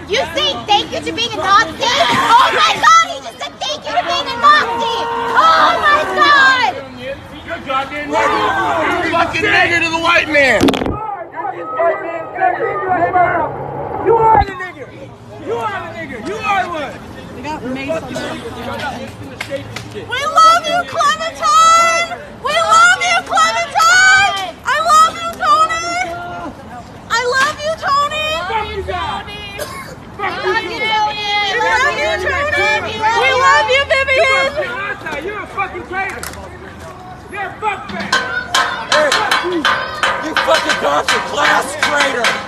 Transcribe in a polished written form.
You say thank you to being a Nazi? Oh my God, he just said thank you to being a Nazi! Oh my God! You're goddamn nigger. You're fucking nigger to the white man. You are the nigger. You are the nigger. You are one. They got mace on them. We love you, Clementine! We love you, Clementine! I love you, Tony! I love you, Tony! Fuck you, Tony! Love you, Tony! We love you, Tony! We love you, Vivian! You're a fucking traitor! You're a fuckbag! You fucking conscious class traitor!